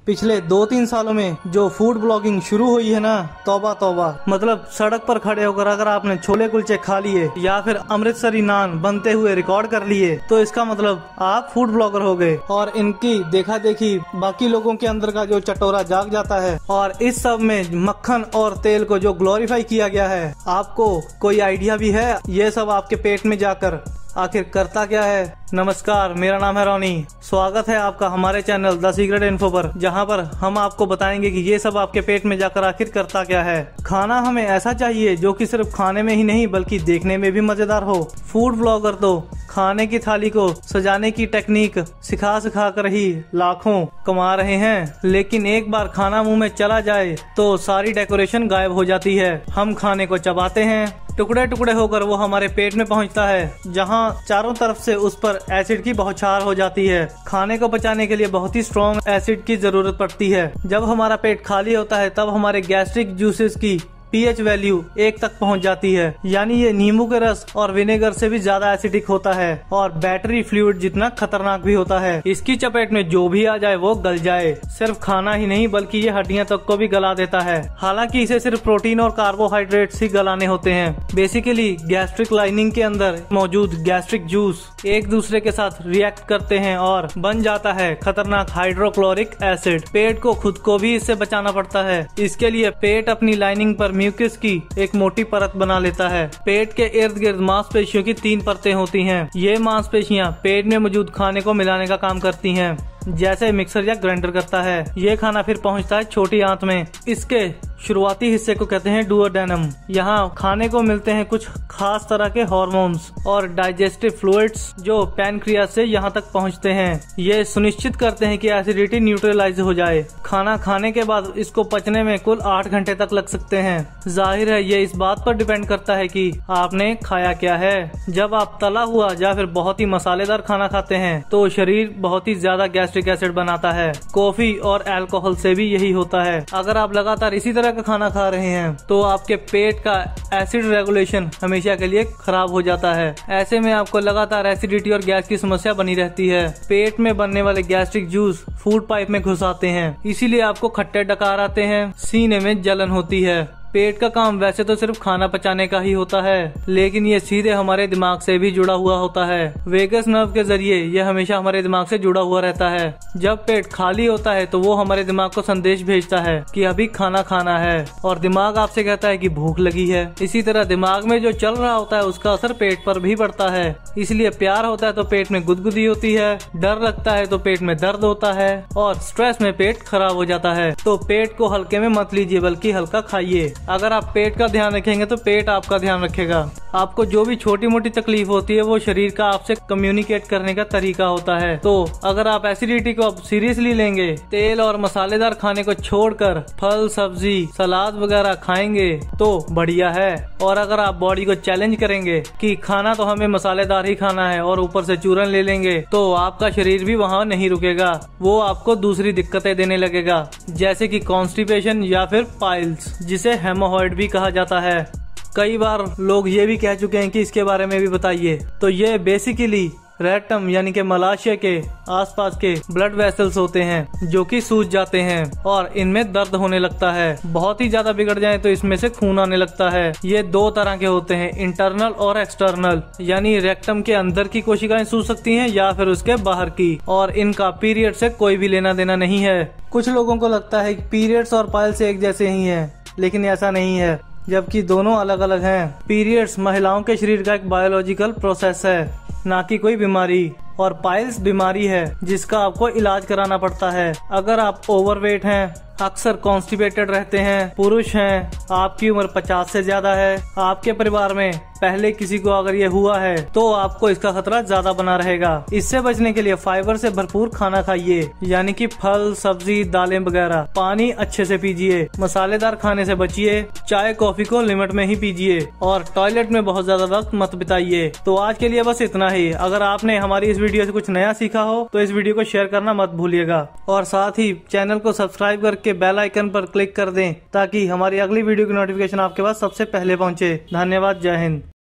पिछले 2-3 सालों में जो फूड ब्लॉगिंग शुरू हुई है ना, तौबा तौबा। मतलब सड़क पर खड़े होकर अगर आपने छोले कुलचे खा लिए या फिर अमृतसरी नान बनते हुए रिकॉर्ड कर लिए तो इसका मतलब आप फूड ब्लॉगर हो गए। और इनकी देखा देखी बाकी लोगों के अंदर का जो चटोरा जाग जाता है। और इस सब में मक्खन और तेल को जो ग्लोरीफाई किया गया है, आपको कोई आइडिया भी है ये सब आपके पेट में जाकर आखिर करता क्या है? नमस्कार, मेरा नाम है रोनी। स्वागत है आपका हमारे चैनल द सीक्रेट इन्फो पर, जहां पर हम आपको बताएंगे कि ये सब आपके पेट में जाकर आखिर करता क्या है। खाना हमें ऐसा चाहिए जो कि सिर्फ खाने में ही नहीं बल्कि देखने में भी मजेदार हो। फूड ब्लॉगर तो खाने की थाली को सजाने की टेक्निक सिखा सिखा कर ही लाखों कमा रहे हैं, लेकिन एक बार खाना मुंह में चला जाए तो सारी डेकोरेशन गायब हो जाती है। हम खाने को चबाते हैं, टुकड़े टुकड़े होकर वो हमारे पेट में पहुंचता है, जहां चारों तरफ से उस पर एसिड की बौछार हो जाती है। खाने को पचाने के लिए बहुत ही स्ट्रॉन्ग एसिड की जरूरत पड़ती है। जब हमारा पेट खाली होता है तब हमारे गैस्ट्रिक जूसेस की pH वैल्यू 1 तक पहुंच जाती है, यानी ये नींबू के रस और विनेगर से भी ज्यादा एसिडिक होता है और बैटरी फ्लूइड जितना खतरनाक भी होता है। इसकी चपेट में जो भी आ जाए वो गल जाए। सिर्फ खाना ही नहीं बल्कि ये हड्डियां तक को भी गला देता है। हालांकि इसे सिर्फ प्रोटीन और कार्बोहाइड्रेट्स ही गलाने होते हैं। बेसिकली गैस्ट्रिक लाइनिंग के अंदर मौजूद गैस्ट्रिक जूस एक दूसरे के साथ रिएक्ट करते हैं और बन जाता है खतरनाक हाइड्रोक्लोरिक एसिड। पेट को खुद को भी इससे बचाना पड़ता है। इसके लिए पेट अपनी लाइनिंग पर म्यूकस की एक मोटी परत बना लेता है। पेट के इर्द गिर्द मांसपेशियों की 3 परतें होती हैं। ये मांसपेशियां पेट में मौजूद खाने को मिलाने का काम करती हैं, जैसे मिक्सर या ग्राइंडर करता है। ये खाना फिर पहुंचता है छोटी आंत में। इसके शुरुआती हिस्से को कहते हैं डुओडेनम। यहाँ खाने को मिलते हैं कुछ खास तरह के हार्मोन्स और डाइजेस्टिव फ्लूइड्स जो पैनक्रियास से यहाँ तक पहुँचते हैं। ये सुनिश्चित करते हैं कि एसिडिटी न्यूट्रलाइज हो जाए। खाना खाने के बाद इसको पचने में कुल 8 घंटे तक लग सकते हैं। जाहिर है ये इस बात पर डिपेंड करता है कि आपने खाया क्या है। जब आप तला हुआ या फिर बहुत ही मसालेदार खाना खाते हैं तो शरीर बहुत ही ज्यादा गैस्ट्रिक एसिड बनाता है। कॉफी और अल्कोहल से भी यही होता है। अगर आप लगातार इसी तरह का खाना खा रहे हैं तो आपके पेट का एसिड रेगुलेशन हमेशा के लिए खराब हो जाता है। ऐसे में आपको लगातार एसिडिटी और गैस की समस्या बनी रहती है। पेट में बनने वाले गैस्ट्रिक जूस फूड पाइप में घुस आते हैं, इसीलिए आपको खट्टे डकार आते हैं, सीने में जलन होती है। पेट का काम वैसे तो सिर्फ खाना पचाने का ही होता है, लेकिन ये सीधे हमारे दिमाग से भी जुड़ा हुआ होता है। वेगस नर्व के जरिए ये हमेशा हमारे दिमाग से जुड़ा हुआ रहता है। जब पेट खाली होता है तो वो हमारे दिमाग को संदेश भेजता है कि अभी खाना खाना है, और दिमाग आपसे कहता है कि भूख लगी है। इसी तरह दिमाग में जो चल रहा होता है उसका असर पेट पर भी पड़ता है। इसलिए प्यार होता है तो पेट में गुदगुदी होती है, डर लगता है तो पेट में दर्द होता है, और स्ट्रेस में पेट खराब हो जाता है। तो पेट को हल्के में मत लीजिए बल्कि हल्का खाइए। अगर आप पेट का ध्यान रखेंगे तो पेट आपका ध्यान रखेगा। आपको जो भी छोटी मोटी तकलीफ होती है वो शरीर का आपसे कम्युनिकेट करने का तरीका होता है। तो अगर आप एसिडिटी को अब सीरियसली लेंगे, तेल और मसालेदार खाने को छोड़कर फल सब्जी सलाद वगैरह खाएंगे तो बढ़िया है। और अगर आप बॉडी को चैलेंज करेंगे कि खाना तो हमें मसालेदार ही खाना है और ऊपर से चूरन ले लेंगे, तो आपका शरीर भी वहाँ नहीं रुकेगा। वो आपको दूसरी दिक्कतें देने लगेगा, जैसे कि कॉन्स्टिपेशन या फिर पाइल्स, जिसे हेमोरॉइड भी कहा जाता है। कई बार लोग ये भी कह चुके हैं कि इसके बारे में भी बताइए। तो ये बेसिकली रेक्टम यानी कि मलाशय के आसपास के ब्लड वेसल्स होते हैं जो कि सूज जाते हैं और इनमें दर्द होने लगता है। बहुत ही ज्यादा बिगड़ जाए तो इसमें से खून आने लगता है। ये 2 तरह के होते हैं, इंटरनल और एक्सटर्नल, यानी रेक्टम के अंदर की कोशिकाएं सूज सकती हैं या फिर उसके बाहर की, और इनका पीरियड से कोई भी लेना देना नहीं है। कुछ लोगों को लगता है कि पीरियड्स और पाइल्स एक जैसे ही हैं, लेकिन ऐसा नहीं है, जबकि दोनों अलग अलग हैं। पीरियड्स महिलाओं के शरीर का एक बायोलॉजिकल प्रोसेस है, ना कि कोई बीमारी। और पाइल्स बीमारी है जिसका आपको इलाज कराना पड़ता है। अगर आप ओवरवेट हैं, अक्सर कॉन्स्टिपेटेड रहते हैं, पुरुष हैं, आपकी उम्र 50 से ज्यादा है, आपके परिवार में पहले किसी को अगर ये हुआ है तो आपको इसका खतरा ज्यादा बना रहेगा। इससे बचने के लिए फाइबर से भरपूर खाना खाइए, यानी कि फल सब्जी दालें वगैरह। पानी अच्छे से पीजिए, मसालेदार खाने से बचिए, चाय कॉफी को लिमिट में ही पीजिए, और टॉयलेट में बहुत ज्यादा वक्त मत बिताइए। तो आज के लिए बस इतना ही। अगर आपने हमारी इस वीडियो से कुछ नया सीखा हो तो इस वीडियो को शेयर करना मत भूलिएगा, और साथ ही चैनल को सब्सक्राइब करके बेल आइकन पर क्लिक कर दें ताकि हमारी अगली वीडियो की नोटिफिकेशन आपके पास सबसे पहले पहुंचे। धन्यवाद। जय हिंद।